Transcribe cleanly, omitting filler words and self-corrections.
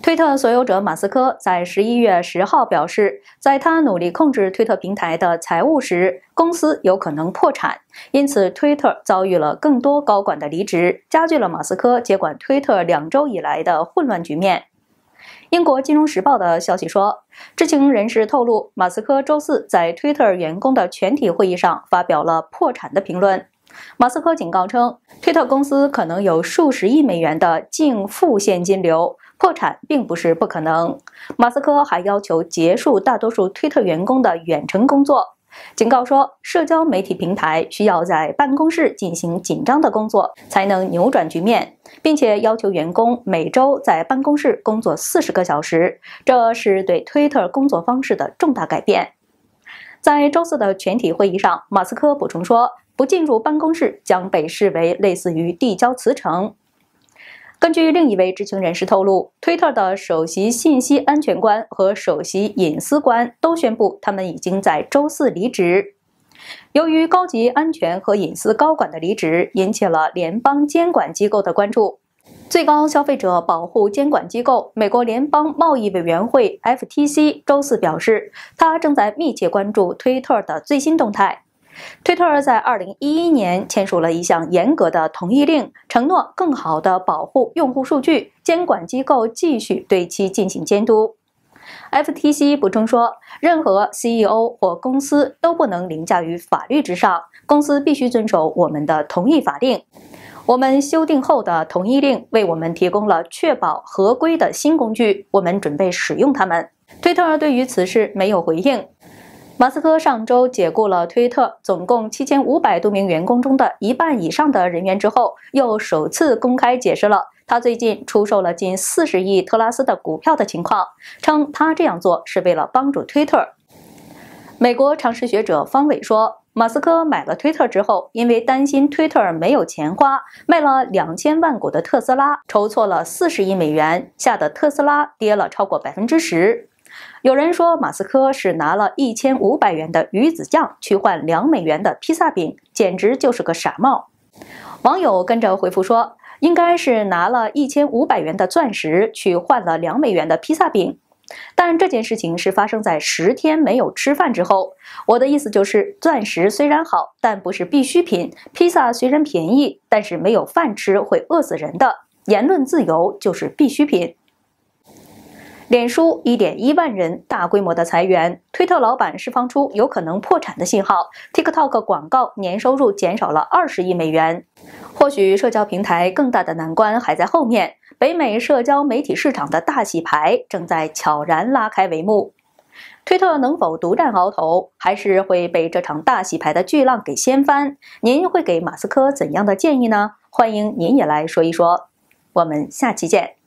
推特所有者马斯克在11月10号表示，在他努力控制推特平台的财务时，公司有可能破产，因此推特遭遇了更多高管的离职，加剧了马斯克接管推特2周以来的混乱局面。英国金融时报的消息说，知情人士透露，马斯克周四在推特员工的全体会议上发表了破产的评论。马斯克警告称，推特公司可能有数十亿美元的净负现金流，破产并不是不可能。马斯克还要求结束大多数推特员工的远程工作，警告说，社交媒体平台需要在办公室进行紧张的工作，才能扭转局面，并且要求员工每周在办公室工作40个小时，这是对推特工作方式的重大改变。在周四的全体会议上，马斯克补充说，不进入办公室将被视为类似于递交辞呈。根据另一位知情人士透露，推特的首席信息安全官和首席隐私官都宣布他们已经在周四离职。由于高级安全和隐私高管的离职，引起了联邦监管机构的关注。最高消费者保护监管机构美国联邦贸易委员会 FTC 周四表示，他正在密切关注推特的最新动态。推特在2011年签署了一项严格的同意令，承诺更好地保护用户数据，监管机构继续对其进行监督。FTC 补充说，任何 CEO 或公司都不能凌驾于法律之上，公司必须遵守我们的同意法令。我们修订后的同意令为我们提供了确保合规的新工具，我们准备使用它们。推特对于此事没有回应。马斯克上周解雇了推特总共7500多名员工中的一半以上的人员之后，又首次公开解释了他最近出售了近40亿特拉斯的股票的情况，称他这样做是为了帮助推特。美国常识学者方伟说，马斯克买了推特之后，因为担心推特没有钱花，卖了2000万股的特斯拉，筹措了40亿美元，吓得特斯拉跌了超过10%。有人说，马斯克是拿了1500元的鱼子酱去换2美元的披萨饼，简直就是个傻帽。网友跟着回复说，应该是拿了1500元的钻石去换了2美元的披萨饼。但这件事情是发生在10天没有吃饭之后。我的意思就是，钻石虽然好，但不是必需品；披萨虽然便宜，但是没有饭吃会饿死人的。言论自由就是必需品。脸书1.1万人大规模的裁员，推特老板释放出有可能破产的信号 ，TikTok 广告年收入减少了20亿美元。或许社交平台更大的难关还在后面，北美社交媒体市场的大洗牌正在悄然拉开帷幕。推特能否独占鳌头，还是会被这场大洗牌的巨浪给掀翻？您会给马斯克怎样的建议呢？欢迎您也来说一说。我们下期见。